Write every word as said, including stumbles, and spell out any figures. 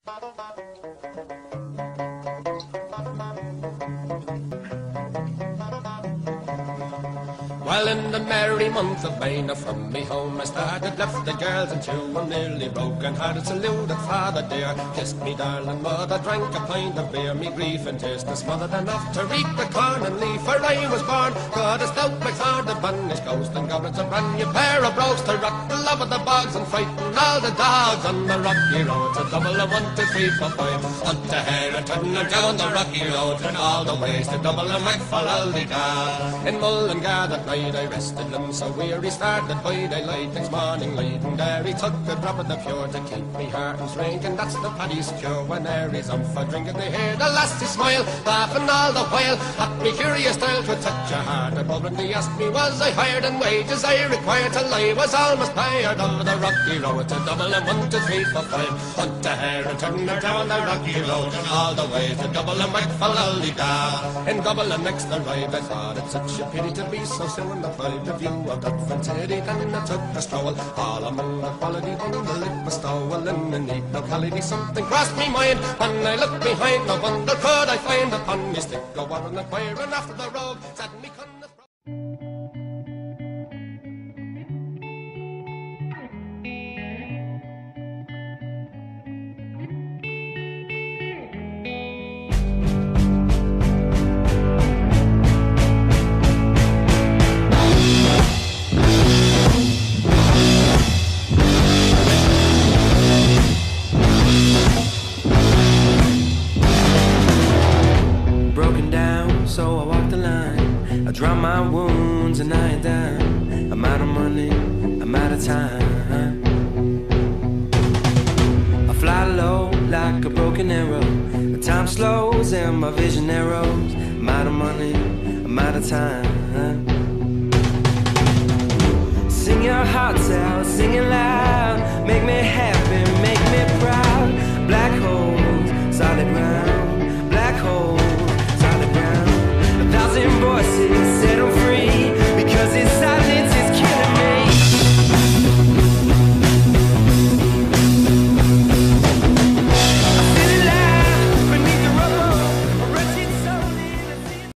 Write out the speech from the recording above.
Well, in the merry month of May, now from me home I started, left the girls and two, I'm nearly broken hearted, saluted father dear, kissed me darling mother, drank a pint of beer, me grief and tears was smothered enough to reap the corn and leaf, for I was born, God a stout McFord, the banished ghost, and goblins a brand new pair of brogues to rock the love of the bogs and frighten all the dogs on the rocky road, to double a one, two, three, four, five, up the hair and turn her down the rocky road, and all the ways to double a McFallaldy-da. In Mullingar that night I rested limbs so weary, started by daylight next morning light, and there he took a drop of the pure to keep me heart and drink, and that's the paddy's cure. When there is up for drinking they hear the lassie smile, laughing all the while at me curious style to touch a heart above, and he asked me was I hired and wages I required till I was almost tired of the rocky road, to double and one, two, three, four, five, hunt a hare and turn her down the rocky road, and all the way to double and McFallaldy-da. In Dublin next arrived I thought it such a pity to be so soon the five the view of Dublin city, then I took a stroll all among the quality on the liquor stowel in a neat locality. Something crossed me mind when I looked behind, no wonder could I find upon me stick a warren and firing after the rogue said me couldn't. So I walked the line, I dropped my wounds and I ain't done. I'm out of money, I'm out of time. I fly low like a broken arrow, the time slows and my vision narrows. I'm out of money, I'm out of time. Sing your hearts out, sing it loud, make me happy.